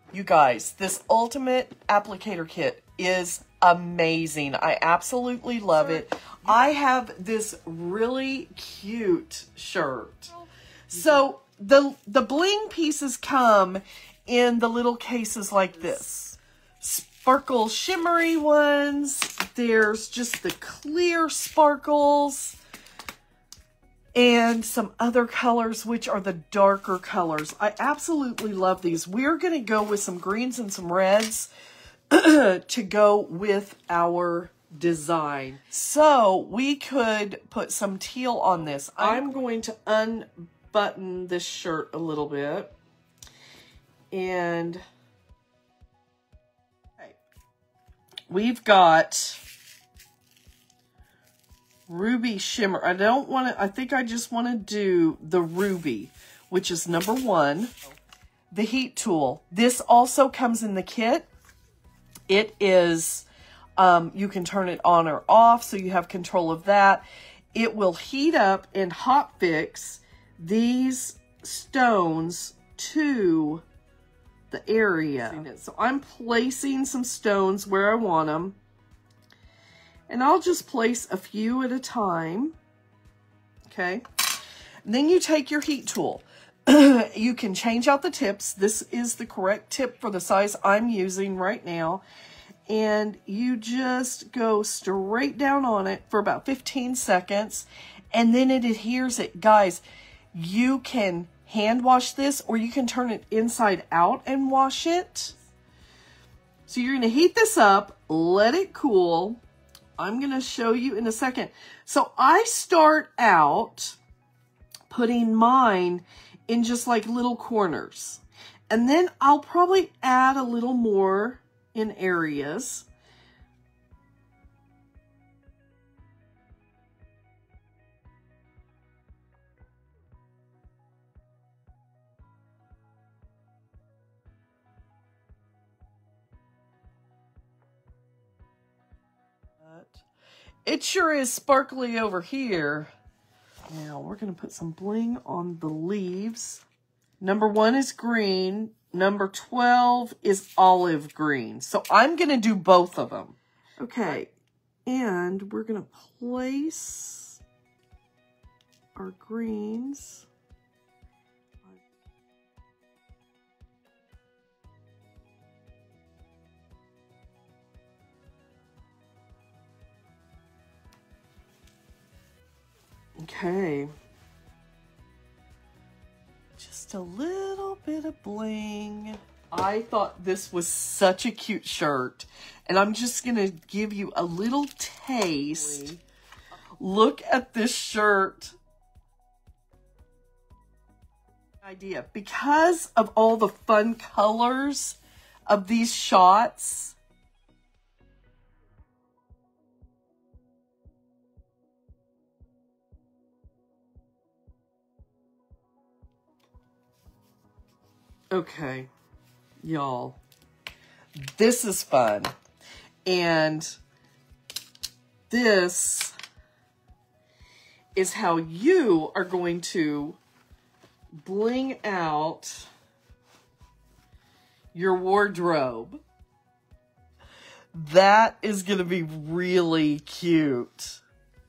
You guys, this ultimate applicator kit is amazing. I absolutely love it. I have this really cute shirt. So the bling pieces come in the little cases like this. Sparkle shimmery ones. There's just the clear sparkles. And some other colors, which are the darker colors. I absolutely love these. We're going to go with some greens and some reds to go with our design. So we could put some teal on this. I'm going to unbutton this shirt a little bit. And we've got ruby shimmer. I think I just want to do the ruby, which is number 1. The heat tool. This also comes in the kit. It is, you can turn it on or off, so you have control of that. It will heat up and hot fix these stones to the area. So I'm placing some stones where I want them. And I'll just place a few at a time. Okay. And then you take your heat tool. You can change out the tips. This is the correct tip for the size I'm using right now. And you just go straight down on it for about 15 seconds. And then it adheres it. Guys, you can hand wash this or you can turn it inside out and wash it. So you're going to heat this up, let it cool. I'm going to show you in a second. So I start out putting mine in just like little corners. And then I'll probably add a little more in areas. It sure is sparkly over here. Now we're going to put some bling on the leaves. Number 1 is green. Number 12 is olive green. So I'm going to do both of them. Okay. And we're going to place our greens. Okay. Just a little bit of bling. I thought this was such a cute shirt. And I'm just going to give you a little taste. Look at this shirt. Idea. Because of all the fun colors of these shots, okay, y'all, this is fun. And this is how you are going to bling out your wardrobe. That is going to be really cute.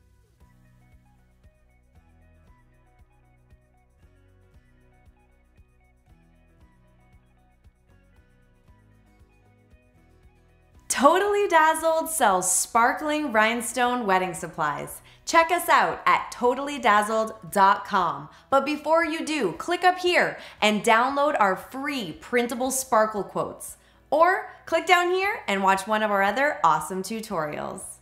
Totally Dazzled sells sparkling rhinestone wedding supplies. Check us out at totallydazzled.com. But before you do, click up here and download our free printable sparkle quotes. Or click down here and watch one of our other awesome tutorials.